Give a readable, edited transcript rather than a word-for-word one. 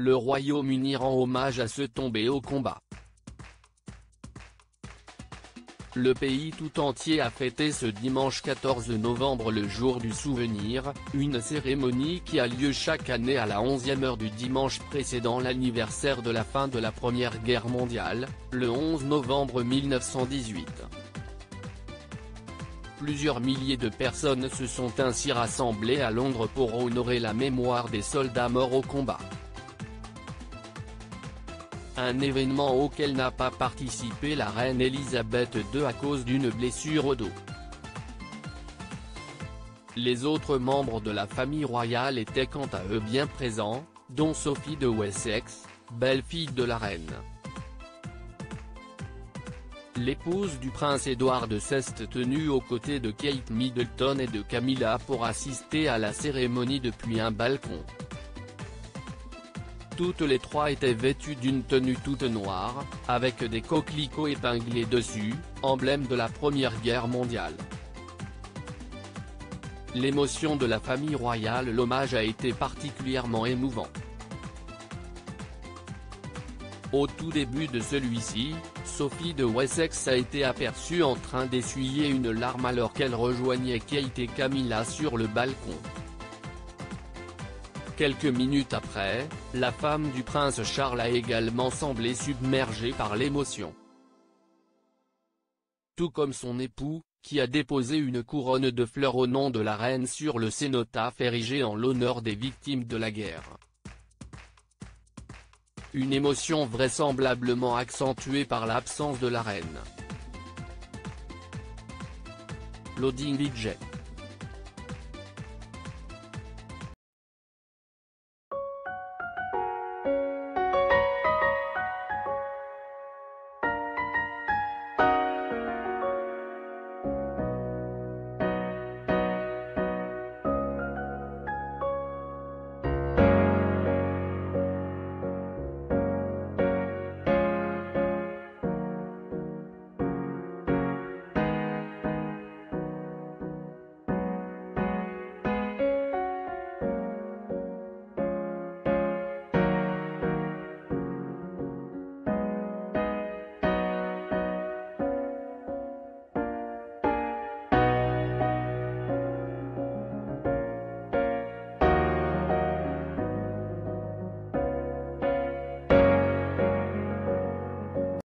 le Royaume-Uni rend hommage à ceux tombés au combat. Le pays tout entier a fêté ce dimanche 14 novembre le jour du souvenir, une cérémonie qui a lieu chaque année à la 11e heure du dimanche précédant l'anniversaire de la fin de la Première Guerre mondiale, le 11 novembre 1918. Plusieurs milliers de personnes se sont ainsi rassemblées à Londres pour honorer la mémoire des soldats morts au combat. Un événement auquel n'a pas participé la reine Elisabeth II à cause d'une blessure au dos. Les autres membres de la famille royale étaient quant à eux bien présents, dont Sophie de Wessex, belle-fille de la reine. L'épouse du prince Édouard s'est tenue aux côtés de Kate Middleton et de Camilla pour assister à la cérémonie depuis un balcon. Toutes les trois étaient vêtues d'une tenue toute noire, avec des coquelicots épinglés dessus, emblème de la Première Guerre mondiale. L'émotion de la famille royale, l'hommage a été particulièrement émouvant. Au tout début de celui-ci, Sophie de Wessex a été aperçue en train d'essuyer une larme alors qu'elle rejoignait Kate et Camilla sur le balcon. Quelques minutes après, la femme du prince Charles a également semblé submergée par l'émotion. Tout comme son époux, qui a déposé une couronne de fleurs au nom de la reine sur le cénotaphe érigé en l'honneur des victimes de la guerre. Une émotion vraisemblablement accentuée par l'absence de la reine. Loading Budget.